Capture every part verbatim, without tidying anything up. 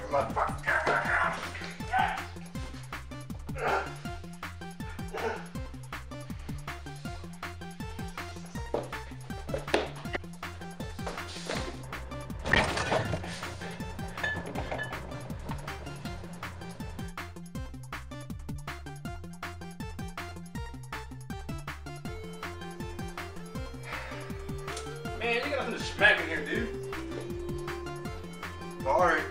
Man, you got nothing to smack in here, dude. Sorry.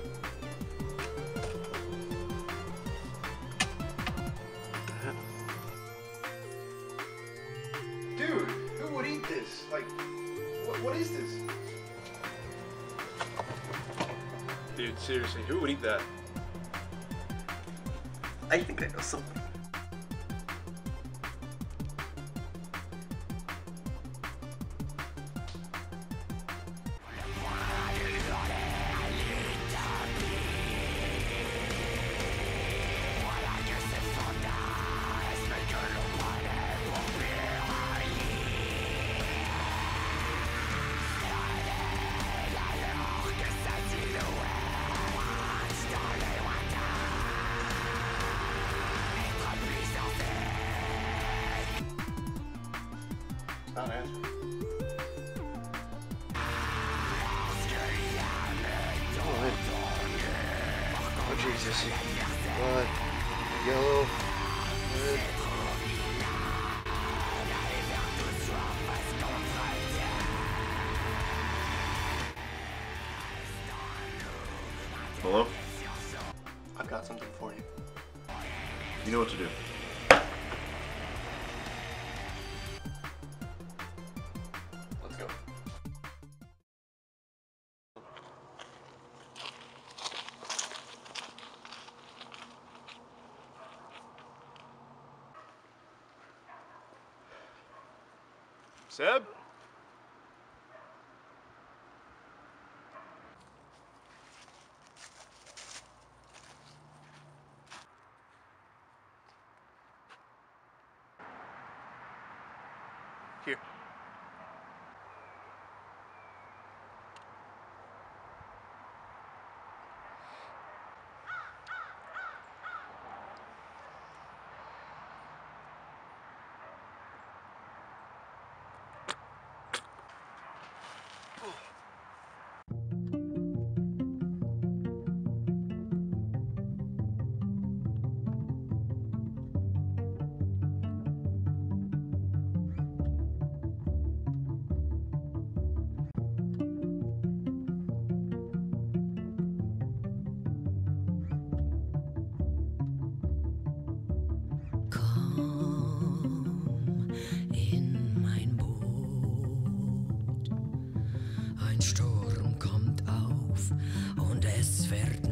Dude, who would eat this? Like, what, what is this? Dude, seriously, who would eat that? I think I know someone. Not an answer. What? Oh, Jesus. What? Yellow. Red. Hello? I've got something for you. You know what to do. Let's go. Seb? Here. Komm in mein Boot. Ein Sturm kommt auf und es wird